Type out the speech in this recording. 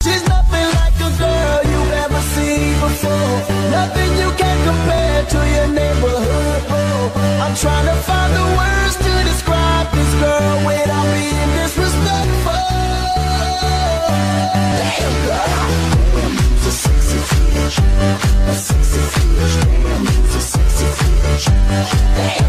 She's nothing like a girl you've ever seen before. Nothing you can compare to your neighborhood. I'm trying to find the words to describe this girl without being disrespectful. Damn girl, you're a sexy bitch, a sexy bitch. Damn, you're a sexy bitch. Damn.